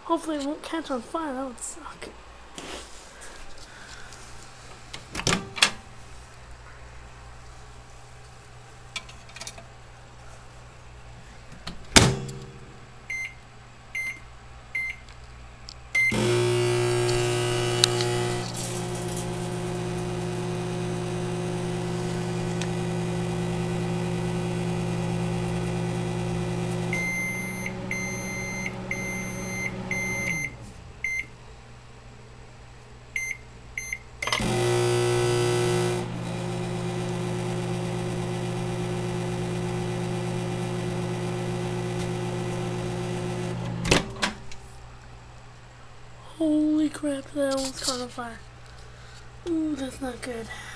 Hopefully it won't catch on fire. That would suck. Holy crap, that almost caught on fire. Ooh, that's not good.